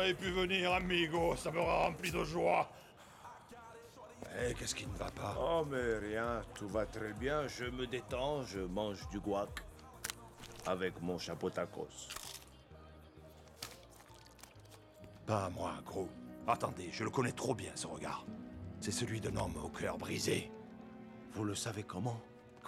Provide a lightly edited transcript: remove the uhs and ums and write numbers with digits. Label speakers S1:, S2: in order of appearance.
S1: avez pu venir, amigo, ça me remplit de joie. Eh, qu'est-ce qui ne va pas?
S2: Oh, mais rien, tout va très bien. Je me détends, je mange du guac. Avec mon chapeau tacos.
S1: Pas à moi, gros. Attendez, je le connais trop bien, ce regard. C'est celui d'un homme au cœur brisé.
S2: Vous le savez comment?